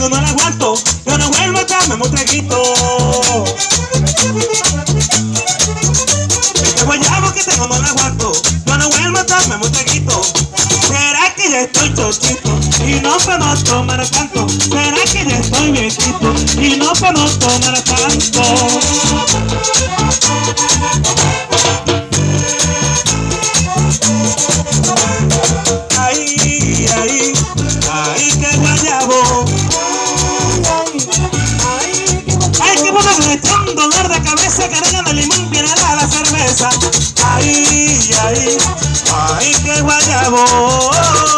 no la aguanto, yo no vuelvo a darme un traguito. Este guayabo que tengo no la aguanto, yo no vuelvo a darme un traguito. ¿Será que ya estoy chochito y no puedo tomar tanto? ¿Será que ya estoy viejito y no puedo tomar tanto? Ay, ay, ay, qué guayabo. Ay, qué bueno que me echa un dolor de cabeza, que arena de limón viene a la cerveza. Ay, ay, ay, qué guayabo.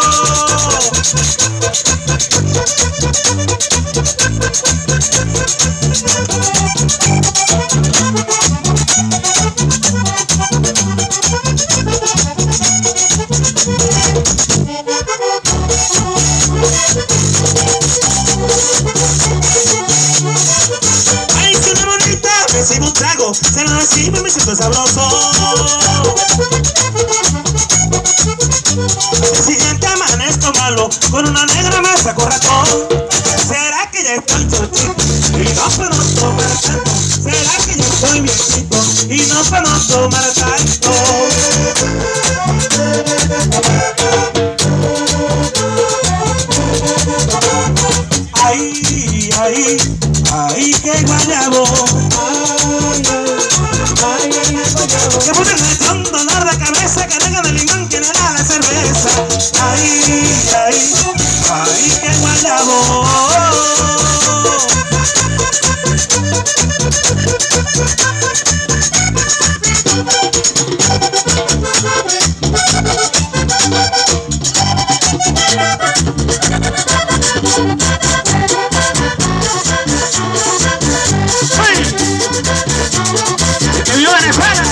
Ay, si una bonita me sirve un trago, se lo recibe y me siento sabroso. El siguiente amanezco malo, con una negra me saco ratón. ¿Será que ya estoy chochito y no puedo tomar tanto? ¿Será que ya estoy viejito y no puedo tomar tanto? Ay, ay, ay, qué guayabo. Que pone un dolor de cabeza, que venga de limón, que no da la cerveza. Ay, ay, ay, qué guayabo. ¡Que viva Venezuela!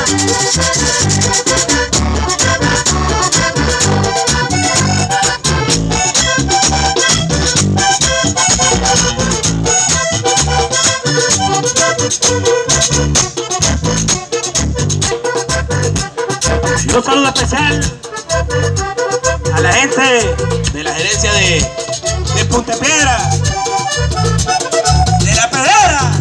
Y un saludo especial a la gente de la gerencia de Punta Piedra, de La Pedrera.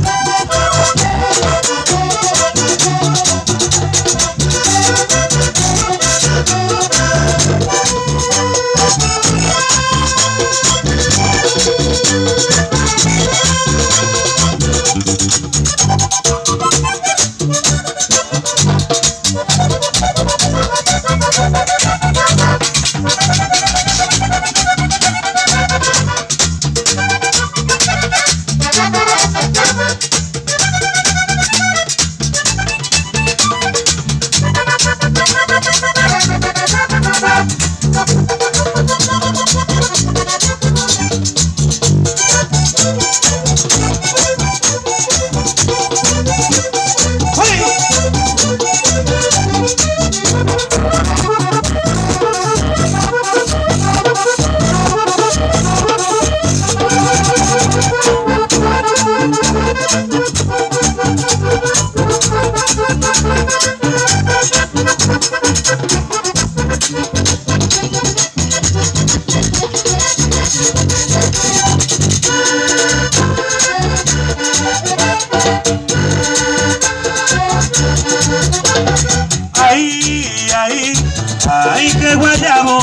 Ay, ay, ay, qué guayabo.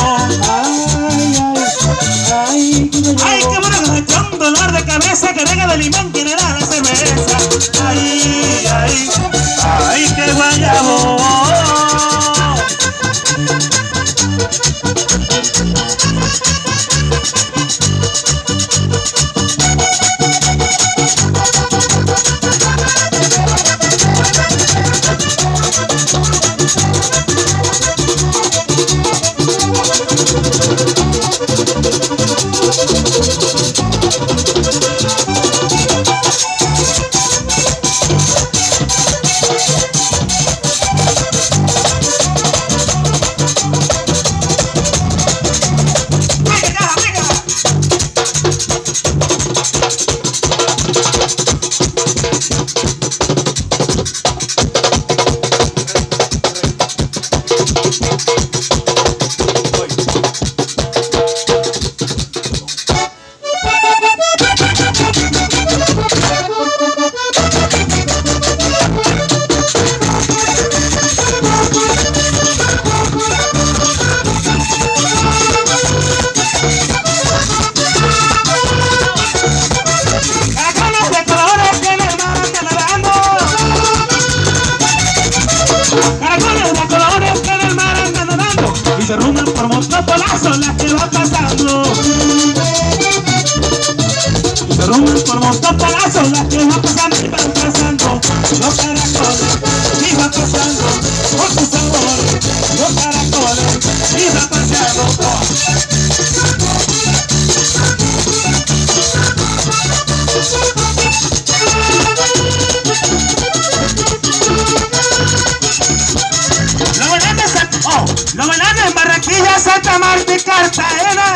Ay, qué bueno que me echa un dolor de cabeza, que venga de limón, que no da la cerveza. Ay, ay, ay, qué guayabo. montón palazo, las que van pasando y van pasando. Los caracoles iban pasando por sus sabores. Los caracoles iban pasando. Lo bailan en Barranquilla, Santa Marta y Cartagena.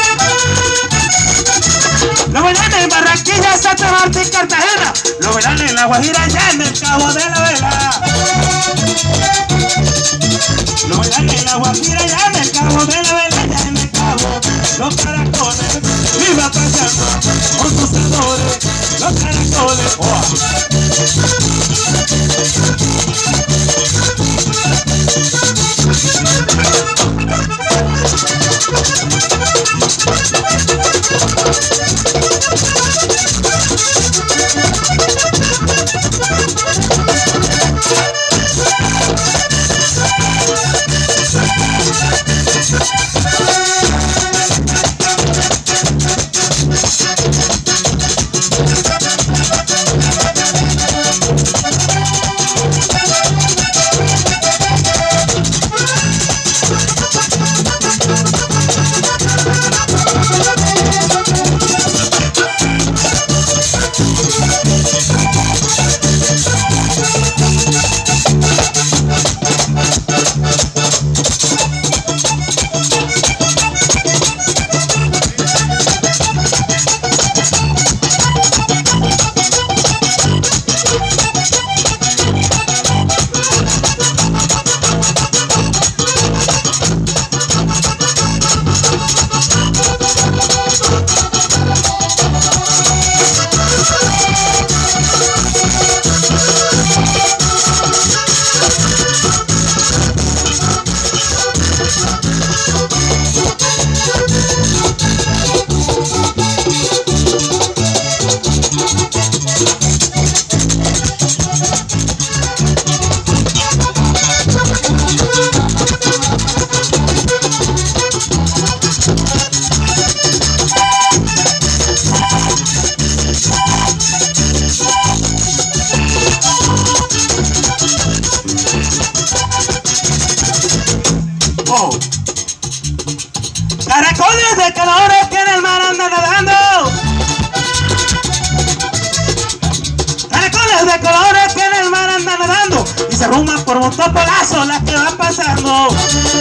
Lo bailan en Barranquilla, Santa Marta y Cartagena. Lo bailan en La Guajira, allá en el Cabo de la Vela. Lo bailan en La Guajira, allá en el Cabo de la Vela, allá en el Cabo. Los caracoles iban pasando con sus sabores. Los caracoles. Caracoles de colores que en el mar andan nadando. Caracoles de colores que en el mar andan nadando. Y se arruman por montón polazo las que van pasando.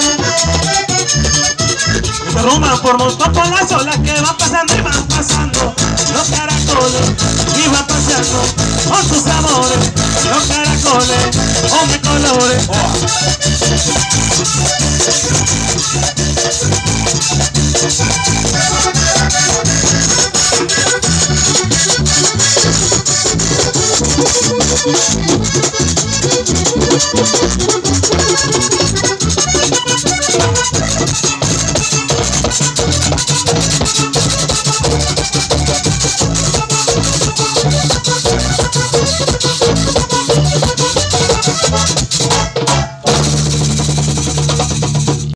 Y se arruman por montón polazo las que van pasando y van pasando. Los caracoles iban paseando con sus amores. Los caracoles, hombre colores.